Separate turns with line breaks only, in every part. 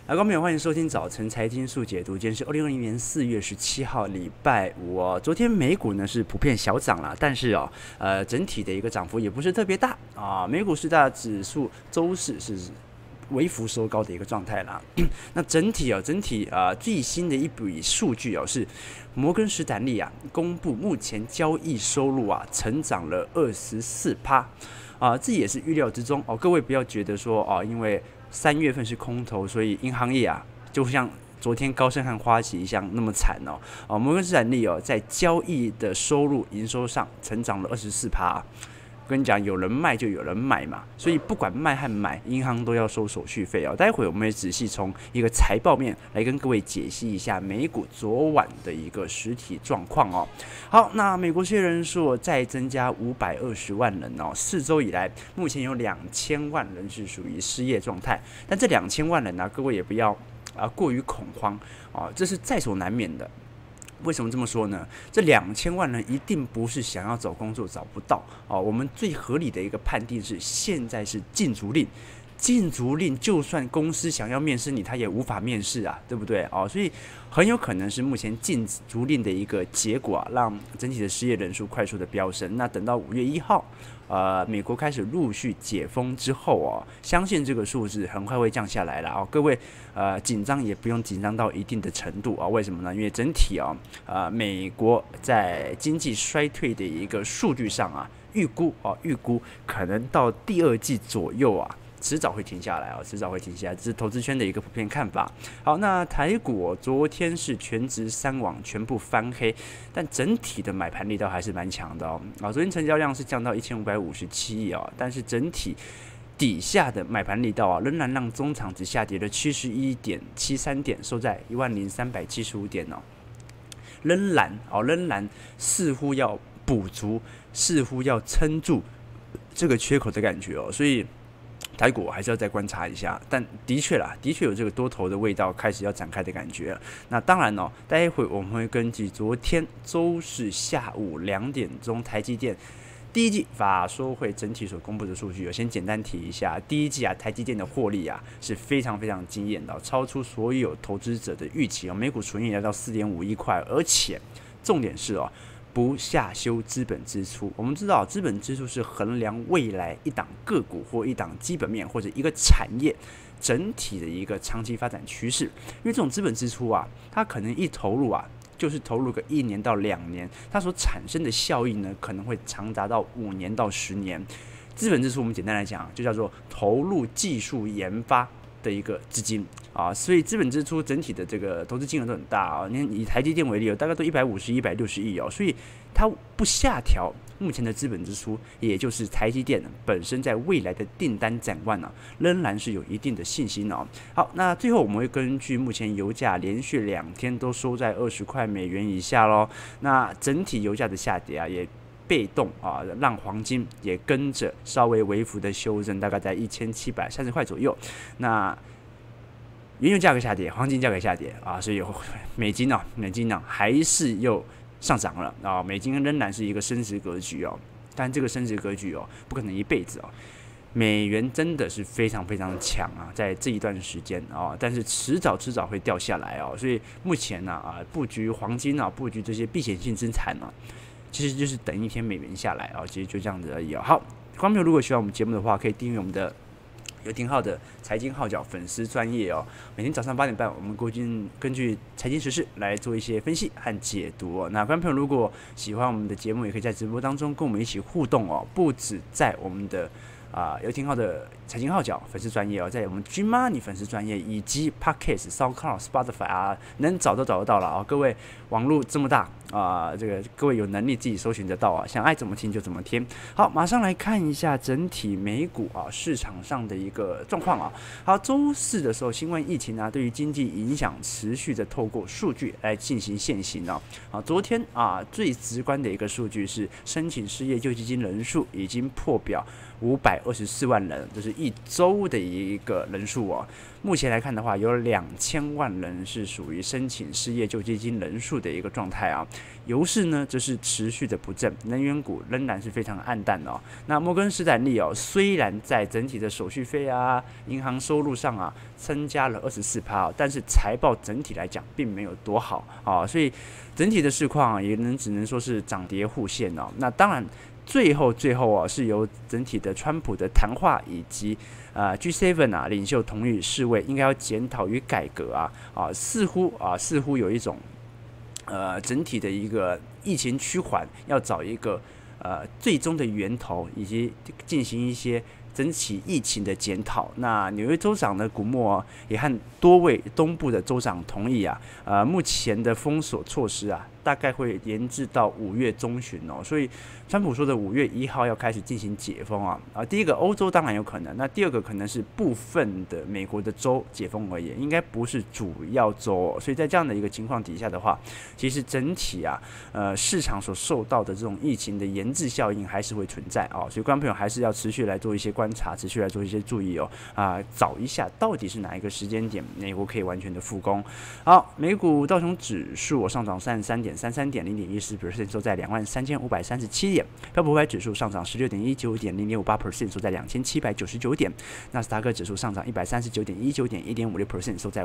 观众朋友，欢迎收听早晨财经速解读。今天是2020年4月17号，礼拜五哦。昨天美股呢是普遍小涨啦，但是整体的一个涨幅也不是特别大啊。美股四大指数周四是微幅收高的一个状态啦。那整体最新的一笔数据是摩根士丹利公布目前交易收入成长了24%这也是预料之中各位不要觉得说因为3月份是空头，所以银行业就像昨天高盛和花旗一样那么惨摩根士丹利在交易的收入营收上成长了24%。我跟你讲，有人卖就有人买嘛，所以不管卖和买，银行都要收手续费待会我们会仔细从一个财报面来跟各位解析一下美股昨晚的一个实体状况好，那美国失业人数再增加520万人4周以来，目前有2000万人是属于失业状态，但这2000万人各位也不要过于恐慌这是在所难免的。为什么这么说呢？这2000万人一定不是想要找工作找不到我们最合理的一个判定是，现在是禁足令。禁足令，就算公司想要面试你，他也无法面试对不对所以很有可能是目前禁足令的一个结果让整体的失业人数快速的飙升。那等到5月1号，美国开始陆续解封之后相信这个数字很快会降下来了各位紧张也不用紧张到一定的程度为什么呢？因为整体美国在经济衰退的一个数据上预估可能到第2季左右迟早会停下来迟早会停下来，这是投资圈的一个普遍看法。好，那台股昨天是全职3网全部翻黑，但整体的买盘力道还是蛮强的昨天成交量是降到1557亿但是整体底下的买盘力道仍然让中场只下跌了71.73点，收在10375点仍然似乎要补足，似乎要撑住这个缺口的感觉所以台股还是要再观察一下，但的确有这个多头的味道开始要展开的感觉那当然待会我们会根据昨天周四下午2点钟台积电第一季法说会整体所公布的数据我先简单提一下。第一季台积电的获利是非常非常惊艳的超出所有投资者的预期每股纯益来到4.5亿块，而且重点是不下修资本支出。我们知道资本支出是衡量未来一档个股或一档基本面或者一个产业整体的一个长期发展趋势，因为这种资本支出它可能一投入就是投入个1年到2年，它所产生的效益呢可能会长达到5年到10年。资本支出我们简单来讲就叫做投入技术研发的一个资金所以资本支出整体的这个投资金额都很大你看以台积电为例大概都150、160亿所以它不下调目前的资本支出，也就是台积电本身在未来的订单展望仍然是有一定的信心好，那最后我们会根据目前油价连续2天都收在20块美元以下咯，那整体油价的下跌也被动让黄金也跟着稍微微幅的修正，大概在1730块左右。那原油价格下跌，黄金价格下跌所以美金还是又上涨了美金仍然是一个升值格局但这个升值格局不可能一辈子美元真的是非常非常强在这一段时间但是迟早会掉下来所以目前布局黄金布局这些避险性资产其实就是等一天美元下来其实就这样子而已好，观众朋友如果喜欢我们节目的话，可以订阅我们的有廷浩的财经号角粉丝专页每天早上8点半，我们根据财经时事来做一些分析和解读那观众朋友如果喜欢我们的节目，也可以在直播当中跟我们一起互动不止在我们的有廷浩的财经号角粉丝专页在我们 Gmoney 粉丝专页以及 Podcast、SoundCloud、Spotify 能找都找得到了各位网络这么大这个各位有能力自己搜寻得到想爱怎么听就怎么听。好，马上来看一下整体美股市场上的一个状况好，周四的时候，新冠疫情对于经济影响持续的透过数据来进行现行昨天最直观的一个数据是申请失业救济金人数已经破表 524万人，这是一周的一个人数哦。目前来看的话，有2000万人是属于申请失业救济金人数的一个状态啊。油市呢，则是持续的不振，能源股仍然是非常暗淡哦。那摩根士丹利哦，虽然在整体的手续费啊、银行收入上啊增加了24%，但是财报整体来讲并没有多好啊，所以整体的市况也只能说是涨跌互现哦。那当然。最后啊，是由整体的川普的谈话以及G7 啊领袖同意世卫应该要检讨与改革似乎有一种整体的一个疫情趋缓，要找一个最终的源头，以及进行一些整体疫情的检讨。那纽约州长的古默也和多位东部的州长同意目前的封锁措施大概会延至到5月中旬哦。所以川普说的5月1号要开始进行解封第一个欧洲当然有可能，那第二个可能是部分的美国的州解封而已，应该不是主要州所以在这样的一个情况底下的话，其实整体市场所受到的这种疫情的延滞效应还是会存在所以观众朋友还是要持续来做一些观察，持续来做一些注意找一下到底是哪一个时间点美国可以完全的复工。好，美股道琼指数上涨33.33点0.14%，收在23537点。标普500指数上涨16.19点0.58%，收在2799点。纳斯达克指数上涨139.19点1.56%，收在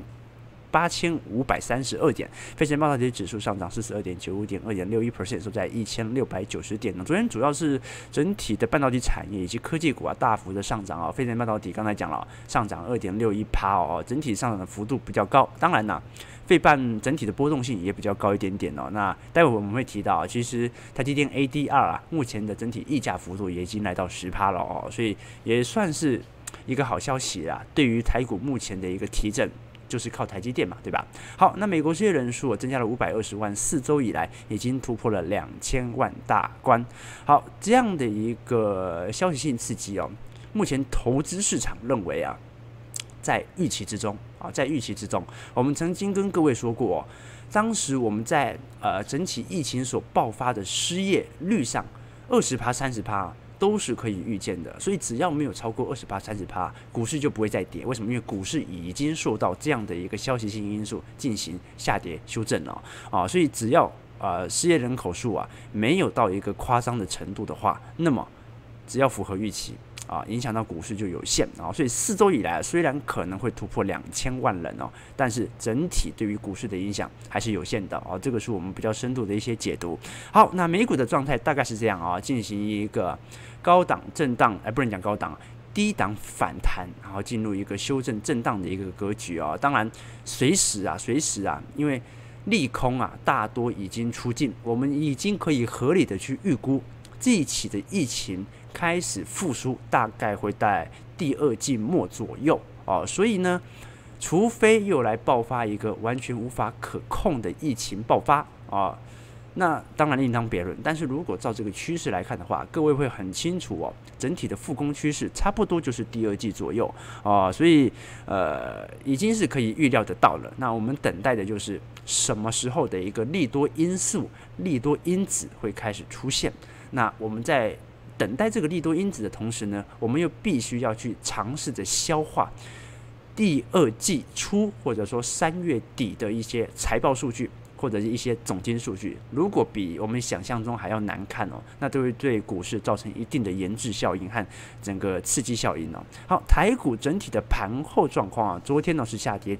8532点。费城半导体指数上涨42.95点2.61%，收在1690点。昨天主要是整体的半导体产业以及科技股大幅的上涨费城半导体刚才讲了，上涨2.61%整体上涨的幅度比较高。当然费半整体的波动性也比较高一点点那待会我们会提到其实台积电 ADR 目前的整体溢价幅度也已经来到10%了所以也算是一个好消息对于台股目前的一个提振。就是靠台积电嘛，对吧？好，那美国失业人数增加了520万，4周以来已经突破了2000万大关。好，这样的一个消息性刺激目前投资市场认为在预期之中我们曾经跟各位说过当时我们在整体疫情所爆发的失业率上20%、30%。都是可以预见的，所以只要没有超过20%、30%，股市就不会再跌。为什么？因为股市已经受到这样的一个消息性因素进行下跌修正了所以只要失业人口数没有到一个夸张的程度的话，那么只要符合预期影响到股市就有限所以4周以来虽然可能会突破2000万人但是整体对于股市的影响还是有限的这个是我们比较深度的一些解读。好，那美股的状态大概是这样进行一个高档震荡，不能讲高档，低档反弹，然后进入一个修正震荡的一个格局当然随时因为利空大多已经出尽，我们已经可以合理的去预估这一期的疫情开始复苏，大概会在第2季末左右所以呢，除非又来爆发一个完全无法可控的疫情爆发那当然另当别论。但是如果照这个趋势来看的话，各位会很清楚整体的复工趋势差不多就是第2季左右所以已经是可以预料得到了。那我们等待的就是什么时候的一个利多因素、利多因子会开始出现。那我们在等待这个利多因子的同时呢，我们又必须要去尝试着消化第2季初或者说3月底的一些财报数据或者是一些总经数据，如果比我们想象中还要难看那都会对股市造成一定的延滞效应和整个刺激效应好，台股整体的盘后状况昨天是下跌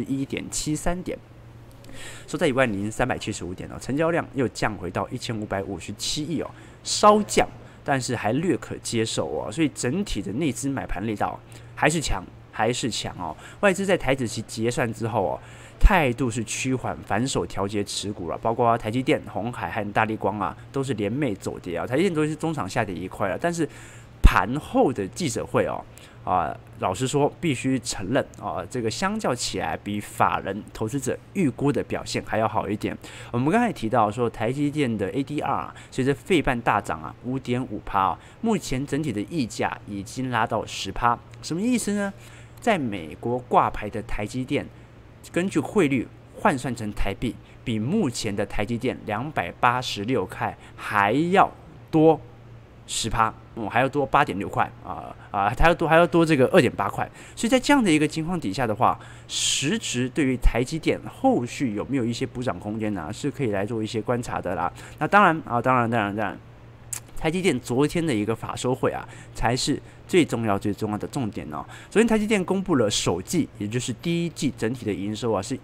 71.73点，收在10375点成交量又降回到1557亿稍降，但是还略可接受所以整体的内资买盘力道还是强外资在台指期结算之后态度是趋缓，反手调节持股了，包括台积电、鸿海和大立光都是连袂走跌台积电昨天是中场下跌1块了，但是盘后的记者会老实说必须承认这个相较起来比法人投资者预估的表现还要好一点。我们刚才提到说台积电的 ADR 随着费半大涨5.5%目前整体的溢价已经拉到10%，什么意思呢？在美国挂牌的台积电根据汇率换算成台币，比目前的台积电286块还要多10%， 还要多8.6块还要多这个2.8块，所以在这样的一个情况底下的话，实质对于台积电后续有没有一些补涨空间呢？是可以来做一些观察的啦。那当然。台积电昨天的一个法说会啊，才是最重要的重点哦。昨天台积电公布了首季，也就是第一季整体的营收啊，是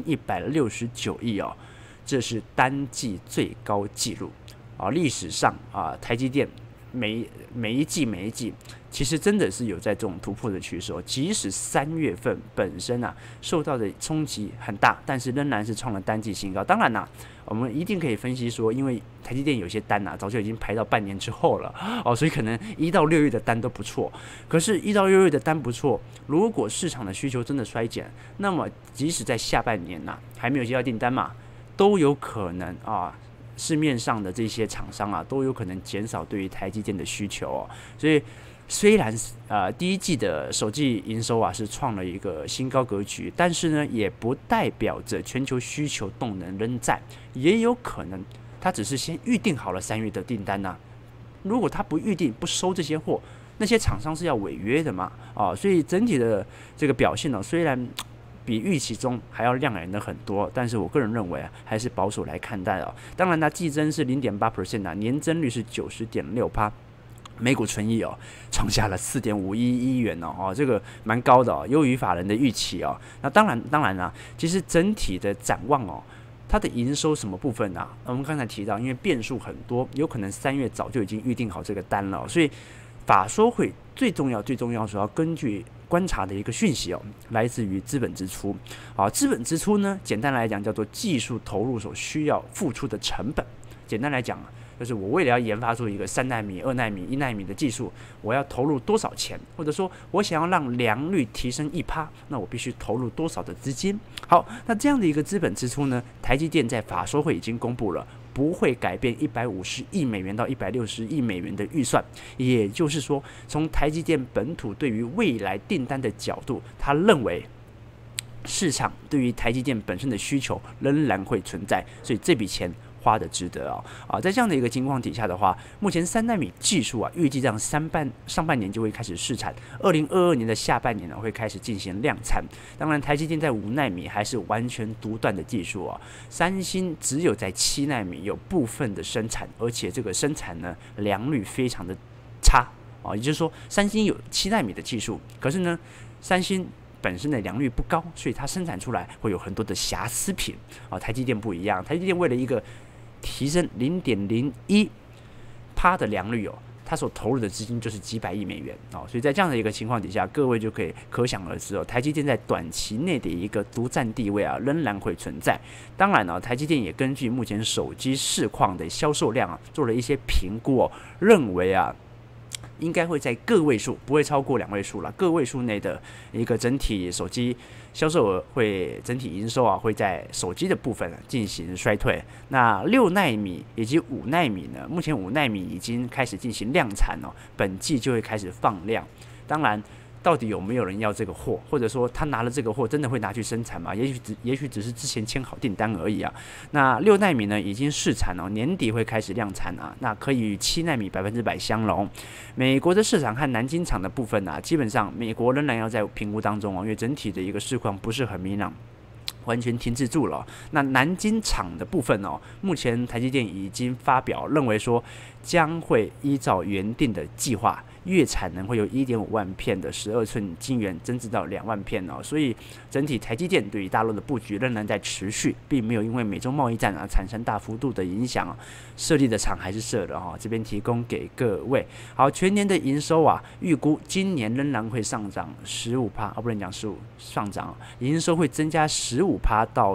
1169亿哦，这是单季最高纪录啊！历史上啊，台积电每一季，其实真的是有在这种突破的趋势哦。即使3月份本身啊受到的冲击很大，但是仍然是创了单季新高。当然啦，我们一定可以分析说，因为台积电有些单早就已经排到半年之后了哦，所以可能1到6月的单都不错。可是1到6月的单不错，如果市场的需求真的衰减，那么即使在下半年还没有接到订单嘛，都有可能市面上的这些厂商都有可能减少对于台积电的需求哦。所以虽然第一季的首季营收是创了一个新高格局，但是呢，也不代表着全球需求动能仍在，也有可能它只是先预定好了3月的订单如果它不预定不收这些货，那些厂商是要违约的嘛所以整体的这个表现虽然比预期中还要亮眼的很多，但是我个人认为还是保守来看待当然季增是0.8%年增率是90.6%。每股纯益创下了4.51亿元这个蛮高的优于法人的预期那当然啦，其实整体的展望它的营收什么部分我们刚才提到，因为变数很多，有可能3月早就已经预定好这个单了，所以法说会最重要是要根据观察的一个讯息来自于资本支出资本支出呢，简单来讲叫做技术投入所需要付出的成本。简单来讲就是我为了要研发出一个3奈米、2奈米、1奈米的技术，我要投入多少钱，或者说我想要让良率提升1%，那我必须投入多少的资金。好，那这样的一个资本支出呢，台积电在法说会已经公布了，不会改变150亿美元到160亿美元的预算。也就是说，从台积电本土对于未来订单的角度，他认为市场对于台积电本身的需求仍然会存在，所以这笔钱花的值得在这样的一个情况底下的话，目前3奈米技术预计让上半年就会开始试产，2022年的下半年会开始进行量产。当然，台积电在5奈米还是完全独断的技术三星只有在7奈米有部分的生产，而且这个生产呢良率非常的差也就是说，三星有7奈米的技术，可是呢，三星本身的良率不高，所以它生产出来会有很多的瑕疵品台积电不一样，台积电为了一个提升0.01%的良率它所投入的资金就是几百亿美元所以在这样的一个情况底下，各位就可以可想而知台积电在短期内的一个独占地位仍然会存在。当然台积电也根据目前手机市况的销售量做了一些评估认为应该会在个位数，不会超过2位数了。个位数内的一个整体手机销售额整体营收会在手机的部分进行衰退。那6奈米以及5奈米呢？目前5奈米已经开始进行量产本季就会开始放量。当然，到底有没有人要这个货，或者说他拿了这个货真的会拿去生产吗？也许只是之前签好订单而已那6奈米呢已经试产年底会开始量产那可以与7奈米100%相容。美国的市场和南京厂的部分基本上美国仍然要在评估当中因为整体的一个市况不是很明朗，完全停滞住了那南京厂的部分目前台积电已经发表认为说，将会依照原定的计划，月产能会由1.5万片的12寸晶圆增至到2万片所以整体台积电对于大陆的布局仍然在持续，并没有因为美中贸易战产生大幅度的影响设立的厂还是设的这边提供给各位。好，全年的营收预估今年仍然会上涨15%不能讲15%，上涨营收会增加15%到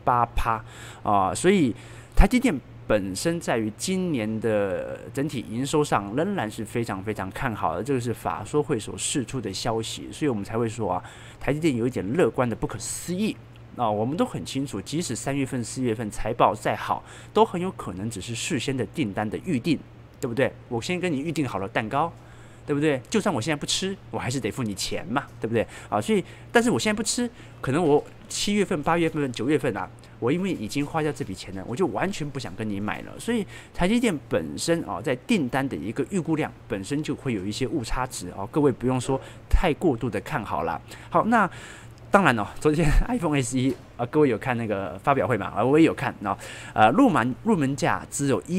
18%所以台积电本身在于今年的整体营收上仍然是非常非常看好的，这个是法说会所释出的消息，所以我们才会说台积电有一点乐观的不可思议我们都很清楚，即使3月份、4月份财报再好，都很有可能只是事先的订单的预定，对不对？我先跟你预定好了蛋糕， 对不对？就算我现在不吃，我还是得付你钱嘛，对不对？啊，所以，但是我现在不吃，可能我7月份、8月份、9月份啊，我因为已经花掉这笔钱了，我就完全不想跟你买了。所以台积电本身啊，在订单的一个预估量本身就会有一些误差值啊，各位不用说太过度的看好啦。好，那当然哦，昨天 iPhone SE 啊，各位有看那个发表会嘛？我也有看啊，入门价只有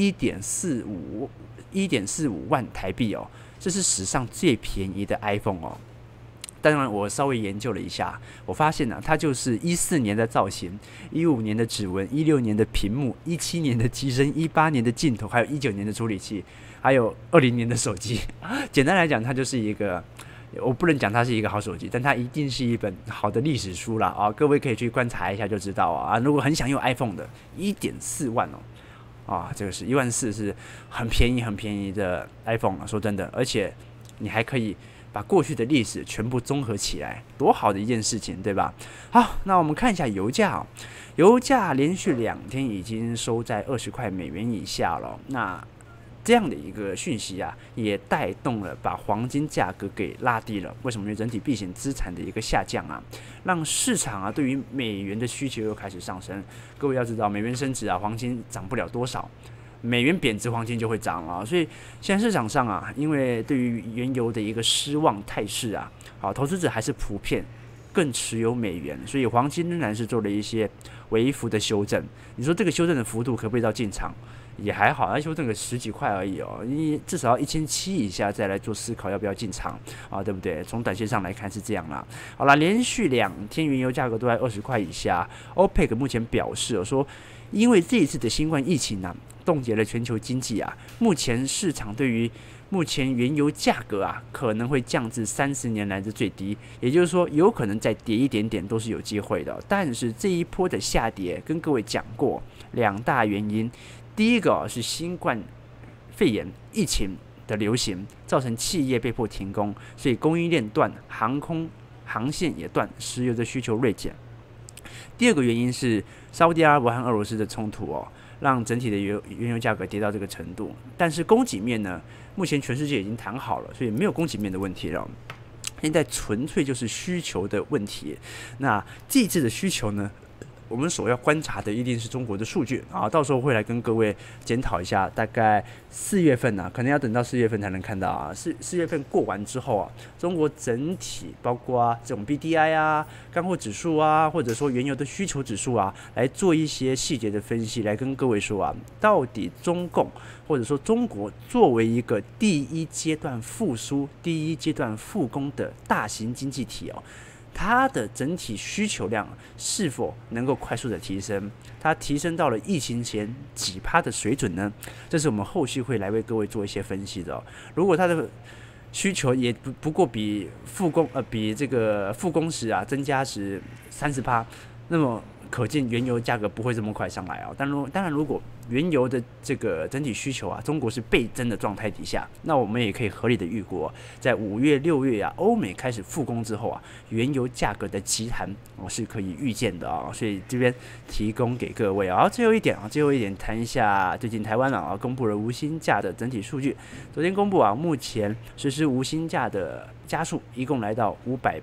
1.45万台币哦，这是史上最便宜的 iPhone 哦。当然，我稍微研究了一下，我发现它就是14年的造型，15年的指纹，16年的屏幕，17年的机身，18年的镜头，还有19年的处理器，还有20年的手机。简单来讲，它就是一个，我不能讲它是一个好手机，但它一定是一本好的历史书啦啊！各位可以去观察一下就知道啊。如果很想用 iPhone 的，1.4万哦，啊，这个是1.4万是很便宜的 iPhone 啊。说真的，而且你还可以把过去的历史全部综合起来，多好的一件事情，对吧？好，那我们看一下油价哦，油价连续2天已经收在20块美元以下了。那这样的一个讯息啊，也带动了把黄金价格给拉低了。为什么？因为整体避险资产的一个下降啊，让市场啊对于美元的需求又开始上升。各位要知道，美元升值啊，黄金涨不了多少。美元贬值，黄金就会涨啊，所以现在市场上啊，因为对于原油的一个失望态势啊，好，投资者还是普遍更持有美元，所以黄金仍然是做了一些微幅的修正。你说这个修正的幅度可不可以到进场？也还好，它修正个10几块而已哦，你至少要1700以下再来做思考要不要进场啊，对不对？从短线上来看是这样啦。好啦，连续2天原油价格都在20块以下。OPEC 目前表示说，因为这一次的新冠疫情啊，冻结了全球经济啊，目前市场对于目前原油价格啊，可能会降至30年来的最低，也就是说，有可能再跌一点点都是有机会的。但是这一波的下跌，跟各位讲过2大原因。第一个是新冠肺炎疫情的流行，造成企业被迫停工，所以供应链断，航空航线也断，石油的需求锐减。第二个原因是沙烏地阿拉伯和俄罗斯的冲突哦，让整体的原油价格跌到这个程度。但是供给面呢，目前全世界已经谈好了，所以没有供给面的问题了。现在纯粹就是需求的问题。那这一次的需求呢？我们所要观察的一定是中国的数据啊，到时候会来跟各位检讨一下。大概4月份可能要等到4月份才能看到啊。4月份过完之后啊，中国整体包括这种 BDI 啊、干货指数啊，或者说原油的需求指数啊，来做一些细节的分析，来跟各位说啊，到底中共或者说中国作为一个第一阶段复苏、第一阶段复工的大型经济体哦。它的整体需求量是否能够快速的提升？它提升到了疫情前几%的水准呢？这是我们后续会来为各位做一些分析的哦。如果它的需求也不过比这个复工时啊增加时30%，那么可见原油价格不会这么快上来啊。当然，如果原油的这个整体需求啊，中国是倍增的状态底下，那我们也可以合理的预估，在5月、6月啊，欧美开始复工之后啊，原油价格的急弹是可以预见的啊。所以这边提供给各位啊。最后一点谈一下最近台湾公布了无薪假的整体数据。昨天公布啊，目前实施无薪假的家数一共来到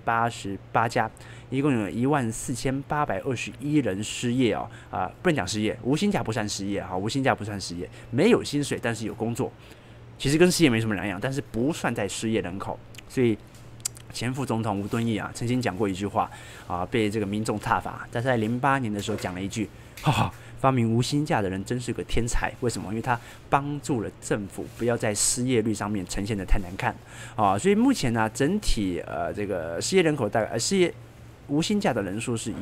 588家。一共有14821人失业不能讲失业，无薪假不算失业无薪假不算失业，没有薪水但是有工作，其实跟失业没什么两样，但是不算在失业人口。所以前副总统吴敦义曾经讲过一句话被这个民众挞伐，但是在08年的时候讲了一句，发明无薪假的人真是个天才。为什么？因为他帮助了政府不要在失业率上面呈现得太难看所以目前呢，整体这个失业人口大概无薪假的人数是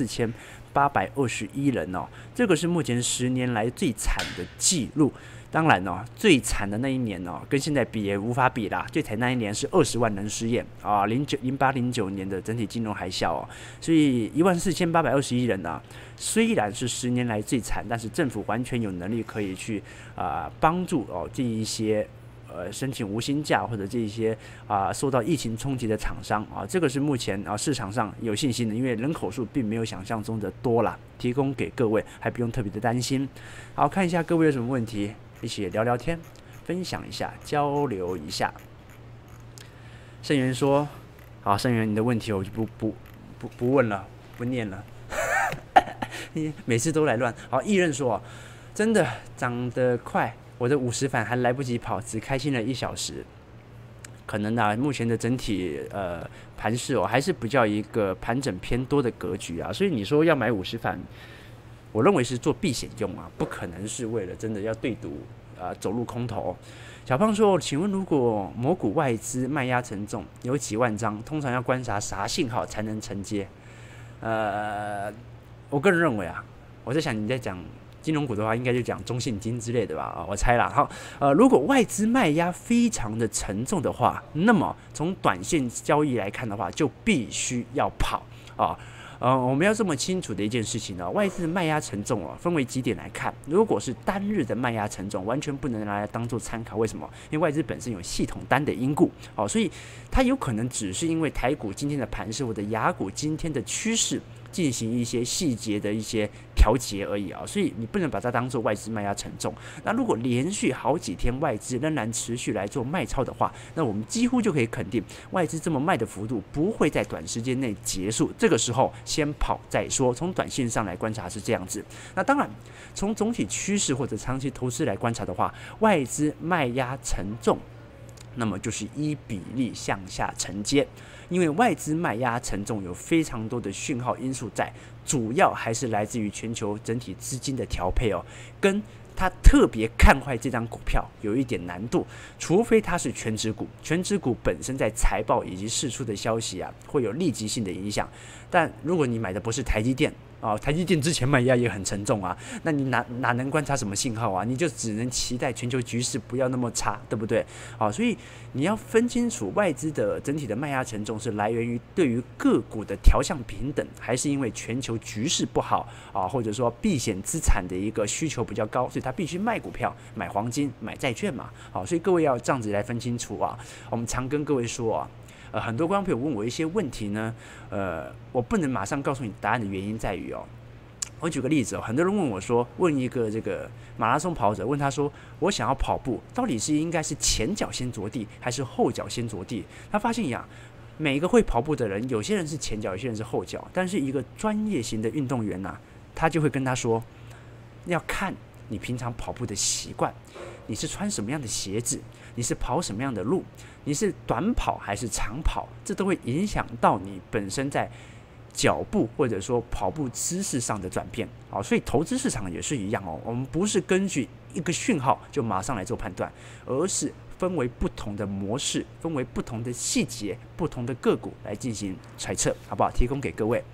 14821人这个是目前10年来最惨的记录。当然最惨的那一年跟现在比也无法比啦。最惨那一年是20万人失业0809年的整体金融海啸所以14821人虽然是10年来最惨，但是政府完全有能力可以去帮助这一些申请无薪假或者这一些受到疫情冲击的厂商这个是目前市场上有信心的，因为人口数并没有想象中的多啦，提供给各位还不用特别的担心。好，看一下各位有什么问题，一起聊聊天，分享一下，交流一下。 盛元说，好，盛元你的问题我就不问了，不念了，你每次都来乱。好，艺人说，真的涨得快，我的50反还来不及跑，只开心了1小时。可能啊，目前的整体盘势还是比较一个盘整偏多的格局啊，所以你说要买50反，我认为是做避险用啊，不可能是为了真的要对赌走入空头。小胖说，请问如果某股外资卖压沉重，有几万张，通常要观察啥信号才能承接？我个人认为啊，我在想你在讲金融股的话，应该就讲中信金之类的吧，我猜啦。好，如果外资卖压非常的沉重的话，那么从短线交易来看的话，就必须要跑啊。我们要这么清楚的一件事情呢，外资卖压沉重分为几点来看。如果是单日的卖压沉重，完全不能拿来当做参考。为什么？因为外资本身有系统单的因故，所以它有可能只是因为台股今天的盘势或者亚股今天的趋势进行一些细节的一些调节而已啊，所以你不能把它当做外资卖压沉重。那如果连续好几天外资仍然持续来做卖超的话，那我们几乎就可以肯定，外资这么卖的幅度不会在短时间内结束。这个时候先跑再说。从短线上来观察是这样子。那当然，从总体趋势或者长期投资来观察的话，外资卖压沉重，那么就是依比例向下承接。因为外资卖压沉重有非常多的讯号因素在，主要还是来自于全球整体资金的调配跟他特别看坏这张股票有一点难度，除非它是全指股，全指股本身在财报以及释出的消息会有立即性的影响。但如果你买的不是台积电台积电之前卖压也很沉重那你哪能观察什么信号你就只能期待全球局势不要那么差，对不对？所以你要分清楚外资的整体的卖压沉重是来源于对于个股的调向平等，还是因为全球局势不好或者说避险资产的一个需求比较高，所以他必须卖股票、买黄金、买债券嘛。所以各位要这样子来分清楚我们常跟各位说很多观众朋友问我一些问题呢，我不能马上告诉你答案的原因在于我举个例子很多人问我说，问一个这个马拉松跑者，问他说，我想要跑步，到底是应该是前脚先着地，还是后脚先着地？他发现每一个会跑步的人，有些人是前脚，有些人是后脚，但是一个专业型的运动员他就会跟他说，要看你平常跑步的习惯，你是穿什么样的鞋子，你是跑什么样的路，你是短跑还是长跑，这都会影响到你本身在脚步或者说跑步姿势上的转变所以投资市场也是一样我们不是根据一个讯号就马上来做判断，而是分为不同的模式，分为不同的细节，不同的个股来进行揣测，好不好？提供给各位。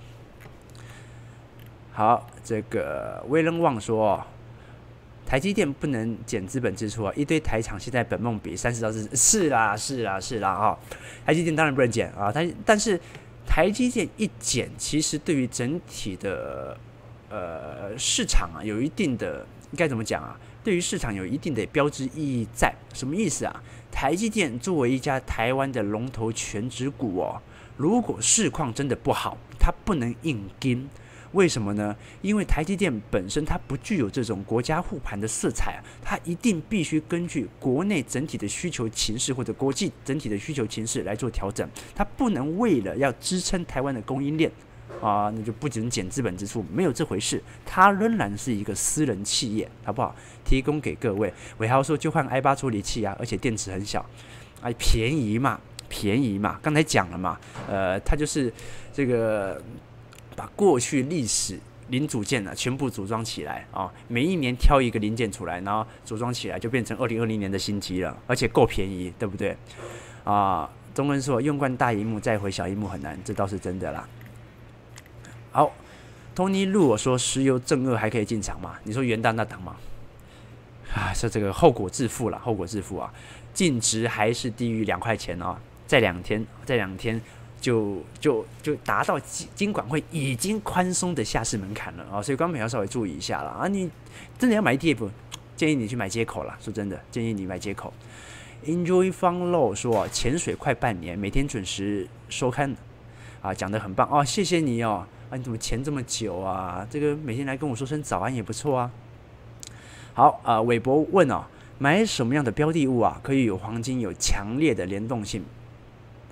好，这个威廉旺说台积电不能减资本支出一堆台厂现在本梦比30到40，是啦台积电当然不能减但是台积电一减，其实对于整体的市场有一定的该怎么讲对于市场有一定的标志意义在。什么意思台积电作为一家台湾的龙头全指股如果市况真的不好，它不能硬跟。为什么呢？因为台积电本身它不具有这种国家护盘的色彩它一定必须根据国内整体的需求情势或者国际整体的需求情势来做调整，它不能为了要支撑台湾的供应链那就不仅减资本支出，没有这回事，它仍然是一个私人企业，好不好？提供给各位。伟豪说就换 i8 处理器而且电池很小便宜嘛，刚才讲了嘛，它就是这个把过去历史零组件全部组装起来每一年挑一个零件出来，然后组装起来就变成2020年的新机了，而且够便宜，对不对中文说用惯大萤幕再回小萤幕很难，这倒是真的啦。好 ，Tony Lu 我说石油正二还可以进场吗？你说元旦那档吗？是这个后果自负了，净值还是低于2块钱再两天就达到金管会已经宽松的下市门槛了所以观众朋友要稍微注意一下了你真的要买 ETF， 建议你去买接口啦，说真的，建议你买接口。Enjoy Fun Low 说潜水快半年，每天准时收看讲得很棒谢谢你你怎么潜这么久这个每天来跟我说声早安也不错好韦伯问买什么样的标的物可以与黄金有强烈的联动性？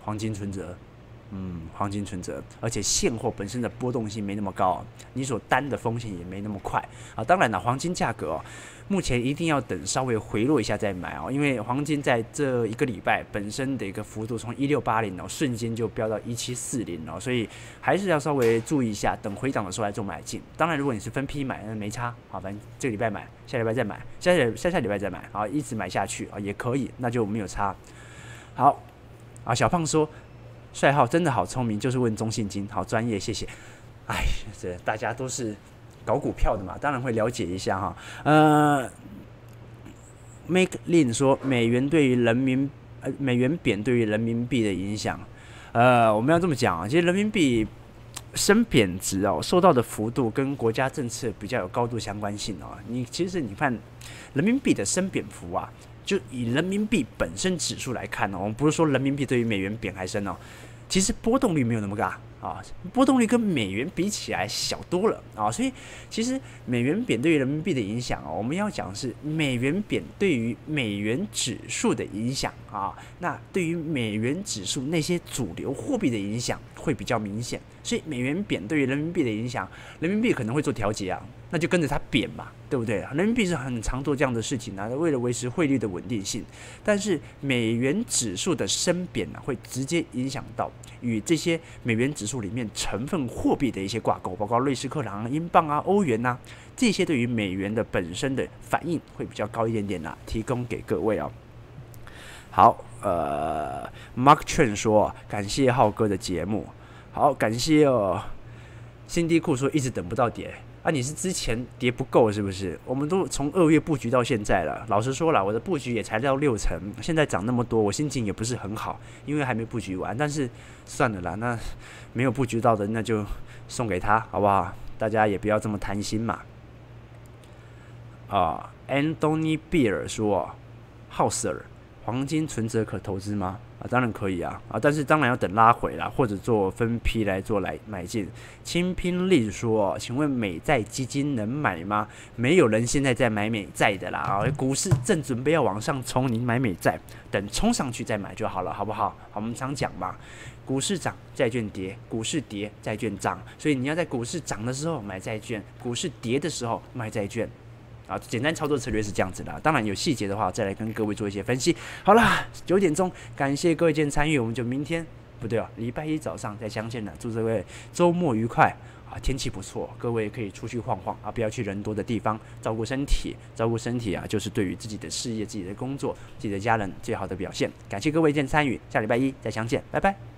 黄金存折。黄金存折，而且现货本身的波动性没那么高，你所担的风险也没那么快啊。当然了，黄金价格目前一定要等稍微回落一下再买因为黄金在这一个礼拜本身的一个幅度从1680瞬间就飙到1740所以还是要稍微注意一下，等回档的时候来做买进。当然，如果你是分批买，那没差反正这个礼拜买，下礼拜再买，下礼拜再买一直买下去也可以，那就没有差。好小胖说。帅号真的好聪明，就是问中信金，好专业，谢谢。这大家都是搞股票的嘛，当然会了解一下哈。Make Lin 说美元贬对于人民币的影响，我们要这么讲其实人民币升贬值受到的幅度跟国家政策比较有高度相关性其实你看人民币的升贬幅就以人民币本身指数来看我们不是说人民币对于美元贬还升其实波动率没有那么大波动率跟美元比起来小多了所以其实美元贬对于人民币的影响我们要讲的是美元贬对于美元指数的影响那对于美元指数那些主流货币的影响会比较明显，所以美元贬对于人民币的影响，人民币可能会做调节那就跟着它贬嘛，对不对？人民币是很常做这样的事情为了维持汇率的稳定性，但是美元指数的升贬会直接影响到与这些美元指数里面成分货币的一些挂钩，包括瑞士克朗、英镑欧元这些对于美元的本身的反应会比较高一点点提供给各位好，Mark Chen 说感谢浩哥的节目，好感谢辛迪库说一直等不到跌你是之前跌不够是不是？我们都从2月布局到现在了，老实说了，我的布局也才到6成，现在涨那么多，我心情也不是很好，因为还没布局完。但是算了啦，那没有布局到的那就送给他，好不好？大家也不要这么贪心嘛。Anthony Beer 说 ，Hauser 黄金存折可投资吗？当然可以但是当然要等拉回啦，或者做分批来买进。清拼力说，请问美债基金能买吗？没有人现在在买美债的啦股市正准备要往上冲，你买美债，等冲上去再买就好了，好不好？我们常讲嘛，股市涨，债券跌；股市跌，债券涨。所以你要在股市涨的时候买债券，股市跌的时候卖债券。简单操作策略是这样子的，当然有细节的话，再来跟各位做一些分析。好啦，9点钟，感谢各位今天参与，我们就明天不对礼拜1早上再相见了。祝各位周末愉快天气不错，各位可以出去晃晃不要去人多的地方，照顾身体就是对于自己的事业、自己的工作、自己的家人最好的表现。感谢各位今天参与，下礼拜1再相见，拜拜。